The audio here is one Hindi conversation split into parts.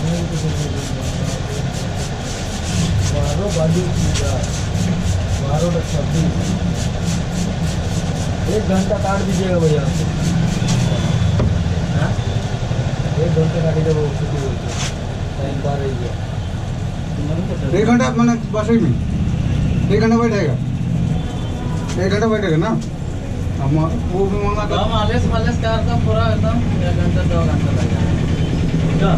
12 बाजू 12:26। 1 घंटा काट दीजिएगा भैया। हाँ 1 घंटा काटी जब छुट्टी होती है टाइम पा रही है। 1 घंटा मैंने बस ही में 1 घंटा बैठेगा, 1 घंटा बैठेगा ना। हम वो भी मंगा तो मालिश करता पूरा एकदम 1 घंटा 2 घंटा लग जाएगा।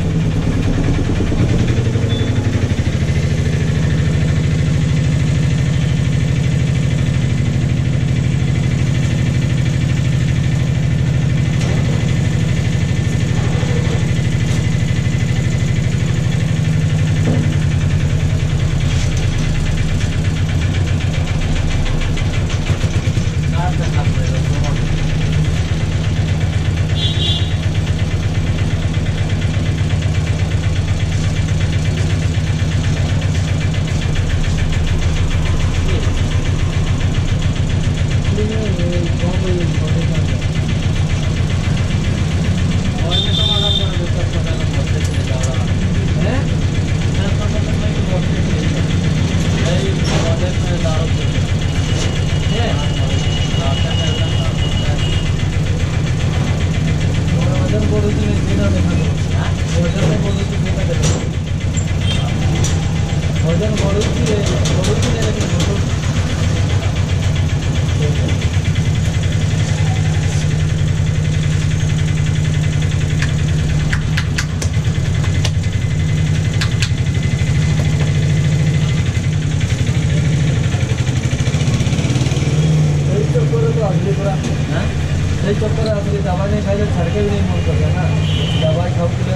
चक्कर अपनी दवा नहीं खाई तो छड़के भी नहीं मन करता ना। दवा खाओ के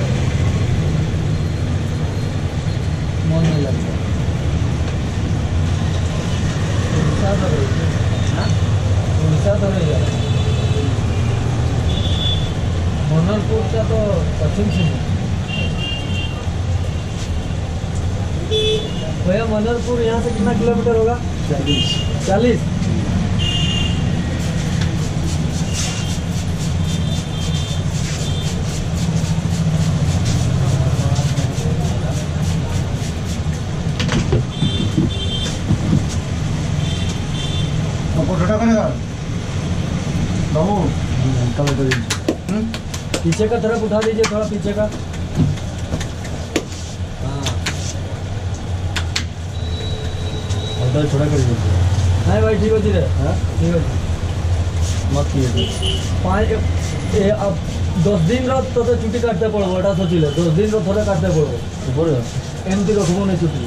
मन नहीं लगता। उड़ीसा तो रही है मनरपुर का तो पश्चिम से भैया। मनरपुर यहाँ से कितना किलोमीटर होगा? 40। छोटा करेगा बाबू। पीछे का तरफ उठा दीजिए, थोड़ा पीछे का। हाँ और थोड़ा कर दीजिए। नहीं भाई ठीक हो जी रे। हाँ ठीक हो मत कीजिए। 5 अब 10 दिन तो छुट्टी काटते पड़ो एटा सोचिले 10 दिन थोड़े काटते पड़ो एमती रखबो नहीं छुट्टी।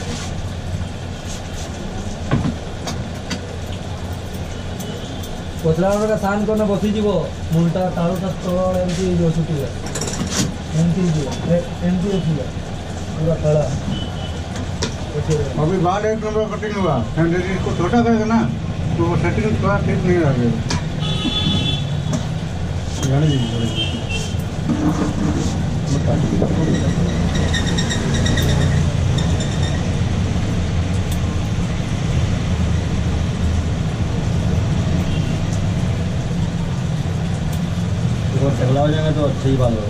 पचरा का साइन करना बसी जीव मुंटा तारुटा तल एमती जो छुट्टी एमती एमती रखिए पूरा खड़ा। अभी बाल 1 नंबर कटिंग हुआ, इसको छोटा करेगा ना तो वो सेटिंग थोड़ा ठीक नहीं रहेगा। जाने दीजिए टकला हो जाएगा तो अच्छा ही बात होगा।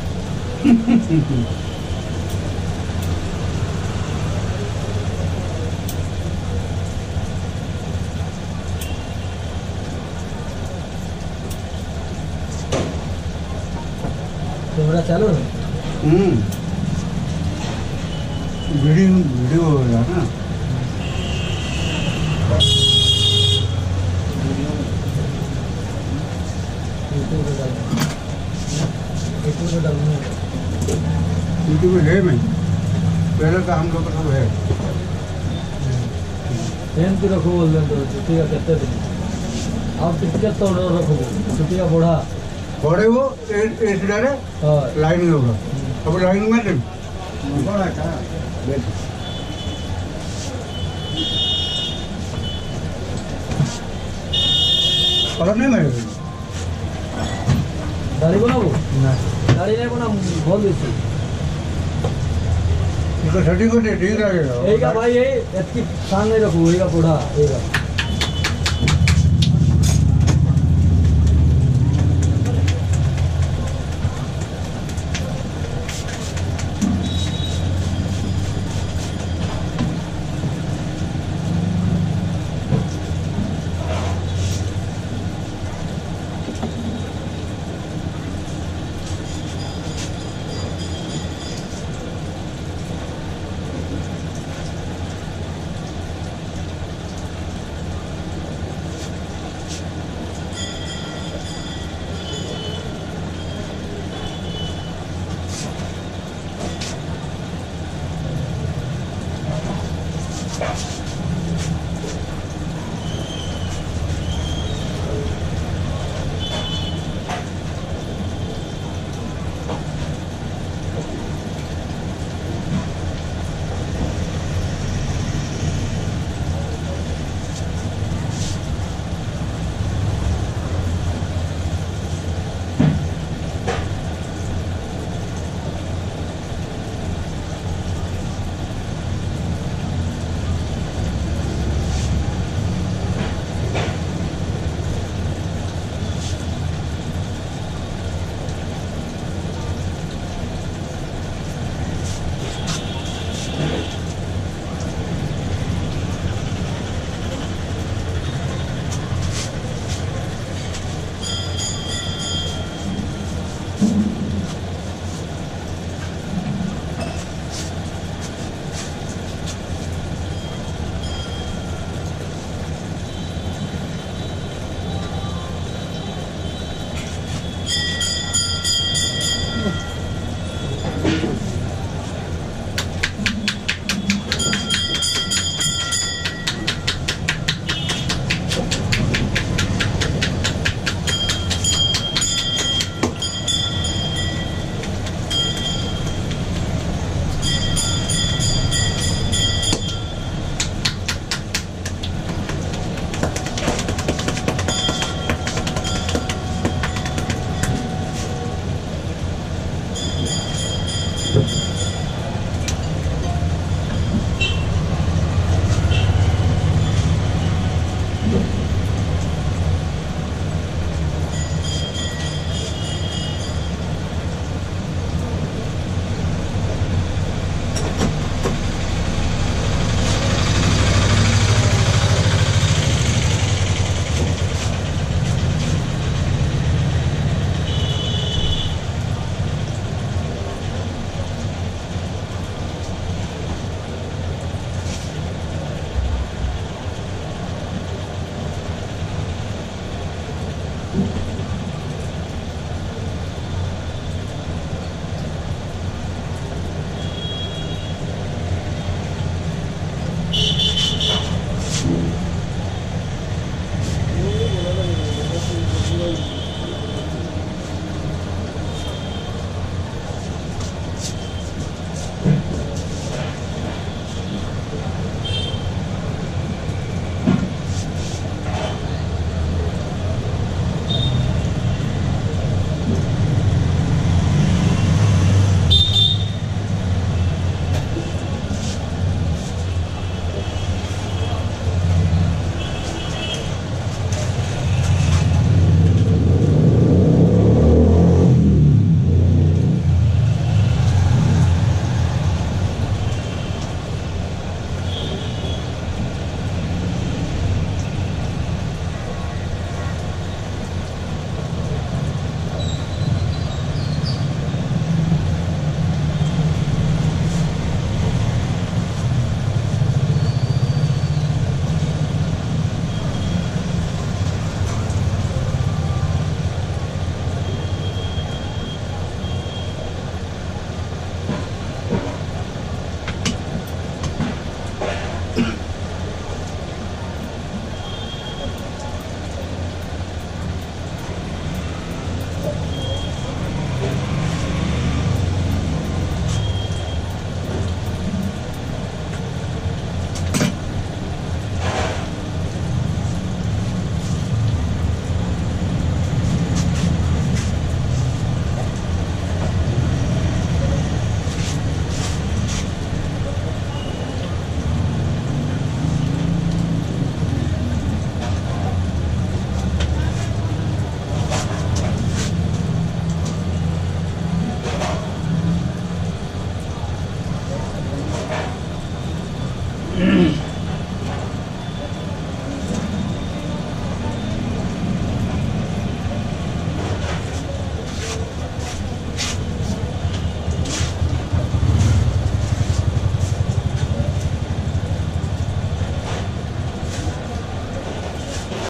कैमरा चालू है? वीडियो हो गया ना। यूट्यूब में है नहीं, पहले तो हम लोग का सब है। एमती रखो बोल दें तो छुट्टी का कितने दिन आप टिकट तो रखो छुट्टी का बढ़ा बड़े वो लाइन में होगा। अब लाइन में कलर नहीं मारेगा गाड़ी बनाबो ना गाड़ी नहीं बना बोल देती इसका सेटिंग को ठीक लगेगा। भाई यही इसकी शान नहीं रखो, पूरा